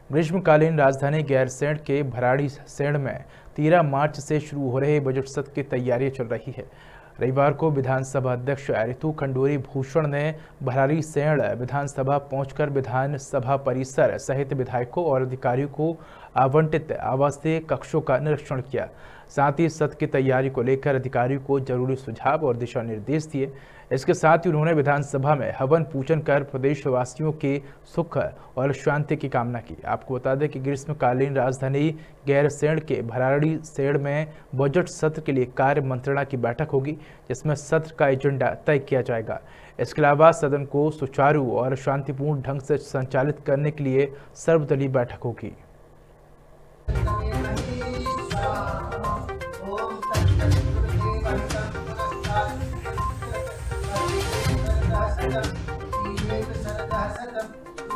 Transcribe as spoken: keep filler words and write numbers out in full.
ग्रीष्मकालीन राजधानी गैरसैंण के भराड़ीसैंण में तेरह मार्च से शुरू हो रहे बजट सत्र की तैयारियां चल रही है। रविवार को विधानसभा अध्यक्ष ऋतु खंडूरी भूषण ने भराड़ीसैंण विधानसभा पहुंचकर विधानसभा परिसर सहित विधायकों और अधिकारियों को आवंटित आवासीय कक्षों का निरीक्षण किया। साथ ही सत्र की तैयारी को लेकर अधिकारियों को जरूरी सुझाव और दिशा निर्देश दिए। इसके साथ ही उन्होंने विधानसभा में हवन पूजन कर प्रदेशवासियों के सुख और शांति की कामना की। आपको बता दें कि ग्रीष्मकालीन राजधानी गैरसैंण के भराड़ीसैंण में बजट सत्र के लिए कार्य मंत्रणा की बैठक होगी, जिसमें सत्र का एजेंडा तय किया जाएगा। इसके अलावा सदन को सुचारू और शांतिपूर्ण ढंग से संचालित करने के लिए सर्वदलीय बैठक होगी।